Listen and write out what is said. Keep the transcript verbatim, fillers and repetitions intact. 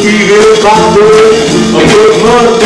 see you by the way, a good month.